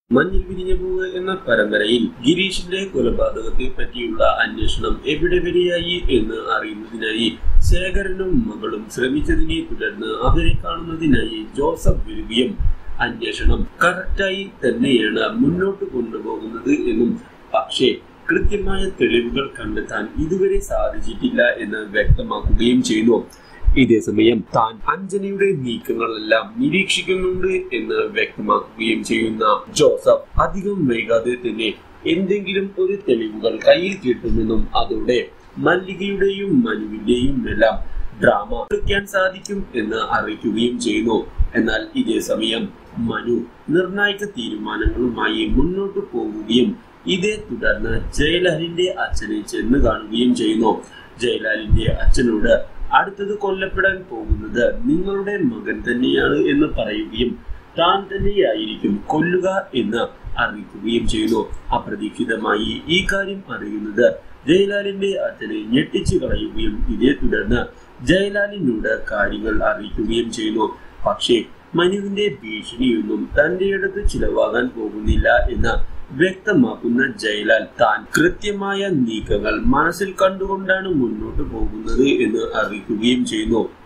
മഞ്ഞിൽ വിരിഞ്ഞ പൂവ് എന്ന പരമ്പരയിൽ ഗിരീഷിന്റെ കൊലപാതകത്തെ പറ്റിയുള്ള അന്വേഷണം എവിടെ വരെയായി എന്ന് അറിയുന്നതിനായി ശേഖരനും മകളും ശ്രമിച്ചതിനെ തുടർന്ന് അവരെ കാണുന്നതിനായി ജോസഫ് വരികയും അന്വേഷണം കറക്റ്റായി തന്നെയാണ് മുന്നോട്ട് കൊണ്ടുപോകുന്നത് എന്നും പക്ഷേ കൃത്യമായ തെളിവുകൾ കണ്ടെത്താൻ ഇതുവരെ സാധിച്ചിട്ടില്ല എന്ന് വ്യക്തമാക്കുകയും ചെയ്യുന്നു. ഇതേസമയം താൻ അഞ്ജനയുടെ നീക്കങ്ങളെല്ലാം നിരീക്ഷിക്കുന്നുണ്ട് എന്ന് വ്യക്തമാക്കുകയും ചെയ്യുന്ന ജോസഫ് അധികം വൈകാതെ തന്നെ എന്തെങ്കിലും ഒരു തെളിവുകൾ കയ്യിൽ കിട്ടുമെന്നും അതോടെ മല്ലികയുടെയും മനുവിന്റെയും എല്ലാം ഡ്രാമ കളിക്കാൻ സാധിക്കും എന്ന് അറിയിക്കുകയും ചെയ്യുന്നു. എന്നാൽ ഇതേസമയം മനു നിർണായക തീരുമാനങ്ങളുമായി മുന്നോട്ട് പോവുകയും ഇതേ തുടർന്ന് ജയലാലിന്റെ അച്ഛനെ ചെന്ന് കാണുകയും ചെയ്യുന്നു. ജയലാലിന്റെ അച്ഛനോട് അടുത്തത് കൊല്ലപ്പെടാൻ പോകുന്നത് നിങ്ങളുടെ മകൻ തന്നെയാണ് എന്ന് പറയുകയും താൻ തന്നെയായിരിക്കും കൊല്ലുക എന്ന് അറിയിക്കുകയും ചെയ്യുന്നു. അപ്രതീക്ഷിതമായി ഈ കാര്യം അറിയുന്നത് ജയലാലിന്റെ അച്ഛനെ ഞെട്ടിച്ചു കളയുകയും ഇതേ തുടർന്ന് ജയലാലിനോട് കാര്യങ്ങൾ അറിയിക്കുകയും ചെയ്യുന്നു. പക്ഷേ മനുവിന്റെ ഭീഷണിയൊന്നും തന്റെ അടുത്ത് ചിലവാകാൻ പോകുന്നില്ല എന്ന് വ്യക്തമാക്കുന്ന ജയലാൽ താൻ കൃത്യമായ നീക്കങ്ങൾ മനസ്സിൽ കണ്ടുകൊണ്ടാണ് മുന്നോട്ട് പോകുന്നത് എന്ന് അറിയിക്കുകയും ചെയ്യുന്നു.